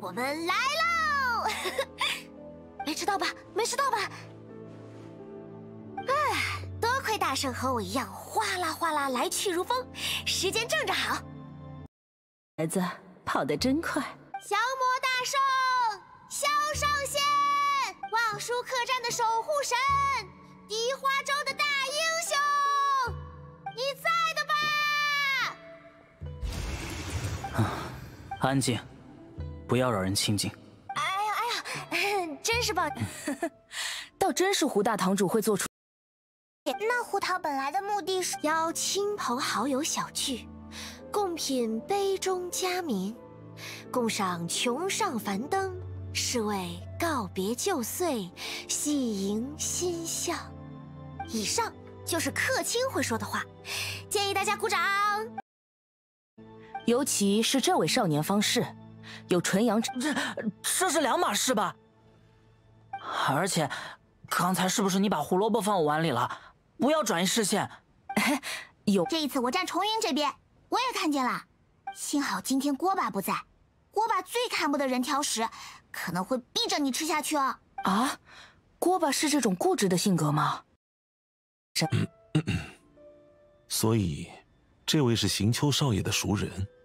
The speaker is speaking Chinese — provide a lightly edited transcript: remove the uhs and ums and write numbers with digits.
我们来喽！没吃到吧？没吃到吧？哎，多亏大圣和我一样，哗啦哗啦来去如风，时间正好。 孩子跑得真快！ 降魔大圣，萧上仙，望舒客栈的守护神，迪花州的大英雄，你在的吧？ 安静，不要让人亲近。 真是抱倒真是胡大堂主会做出。 那胡桃本来的目的是邀亲朋好友小聚，共品杯中佳茗，共赏琼上繁灯，是为告别旧岁，喜迎新象。以上就是客卿会说的话，建议大家鼓掌。 尤其是这位少年方士，有纯阳这是两码事吧？而且，刚才是不是你把胡萝卜放我碗里了？不要转移视线。 有这一次我站重云这边，我也看见了。幸好今天锅巴不在，锅巴最看不得人挑食，可能会逼着你吃下去哦。 啊，锅巴是这种固执的性格吗？ 所以，这位是行秋少爷的熟人。